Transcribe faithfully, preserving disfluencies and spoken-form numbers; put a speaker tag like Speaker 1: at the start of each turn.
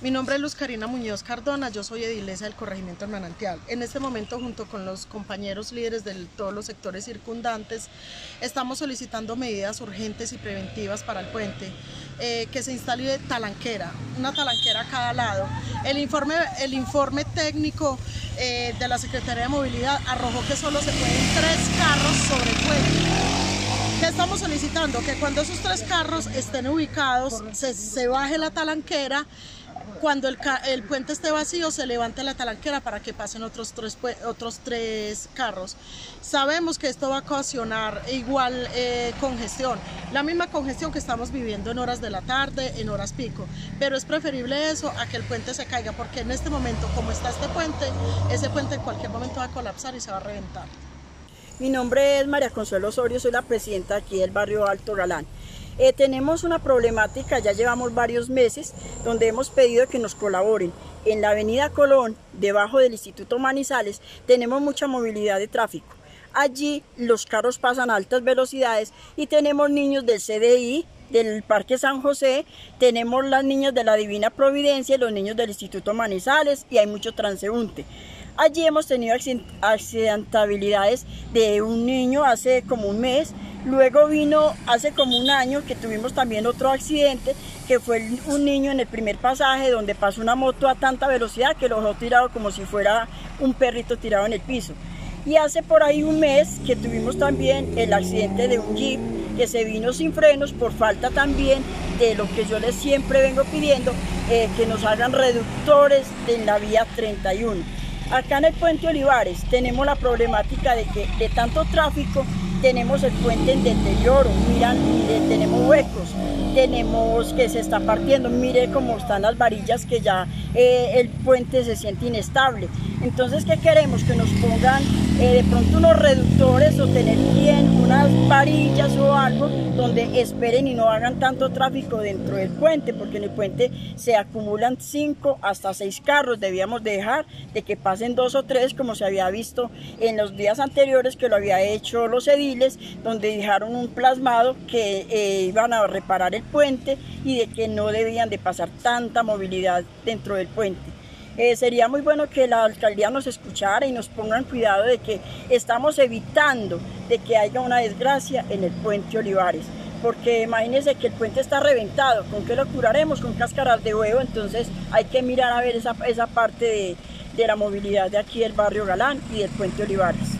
Speaker 1: Mi nombre es Luz Karina Muñoz Cardona, yo soy edilesa del corregimiento del Manantial. En este momento, junto con los compañeros líderes de todos los sectores circundantes, estamos solicitando medidas urgentes y preventivas para el puente, eh, que se instale talanquera, una talanquera a cada lado. El informe, el informe técnico eh, de la Secretaría de Movilidad arrojó que solo se pueden tres carros sobre el puente. ¿Qué estamos solicitando? Que cuando esos tres carros estén ubicados, se, se baje la talanquera. Cuando el, el puente esté vacío, se levante la talanquera para que pasen otros tres, otros tres carros. Sabemos que esto va a ocasionar igual eh, congestión, la misma congestión que estamos viviendo en horas de la tarde, en horas pico, pero es preferible eso a que el puente se caiga, porque en este momento, como está este puente, ese puente en cualquier momento va a colapsar y se va a reventar.
Speaker 2: Mi nombre es María Consuelo Osorio, soy la presidenta aquí del barrio Alto Galán. Eh, tenemos una problemática, ya llevamos varios meses, donde hemos pedido que nos colaboren. En la avenida Colón, debajo del Instituto Manizales, tenemos mucha movilidad de tráfico. Allí los carros pasan a altas velocidades y tenemos niños del C D I, del Parque San José, tenemos las niñas de la Divina Providencia y los niños del Instituto Manizales, y hay mucho transeúnte. Allí hemos tenido accidentabilidades de un niño hace como un mes. Luego vino hace como un año que tuvimos también otro accidente, que fue un niño en el primer pasaje donde pasó una moto a tanta velocidad que lo dejó tirado como si fuera un perrito tirado en el piso. Y hace por ahí un mes que tuvimos también el accidente de un jeep que se vino sin frenos por falta también de lo que yo les siempre vengo pidiendo, eh, que nos hagan reductores en la vía treinta y uno. Acá en el puente Olivares tenemos la problemática de que de tanto tráfico tenemos el puente en deterioro, miran, mire, tenemos huecos, tenemos que se está partiendo, mire cómo están las varillas, que ya eh, el puente se siente inestable. Entonces, ¿qué queremos? Que nos pongan eh, de pronto unos reductores o tener bien unas varillas o algo donde esperen y no hagan tanto tráfico dentro del puente, porque en el puente se acumulan cinco hasta seis carros. Debíamos dejar de que pasen dos o tres, como se había visto en los días anteriores que lo había hecho los ediles, donde dejaron un plasmado que eh, iban a reparar el puente y de que no debían de pasar tanta movilidad dentro del puente. Eh, sería muy bueno que la alcaldía nos escuchara y nos pongan cuidado de que estamos evitando de que haya una desgracia en el puente Olivares, porque imagínense que el puente está reventado. ¿Con qué lo curaremos? Con cáscaras de huevo. Entonces hay que mirar a ver esa, esa parte de, de la movilidad de aquí del barrio Galán y del puente Olivares.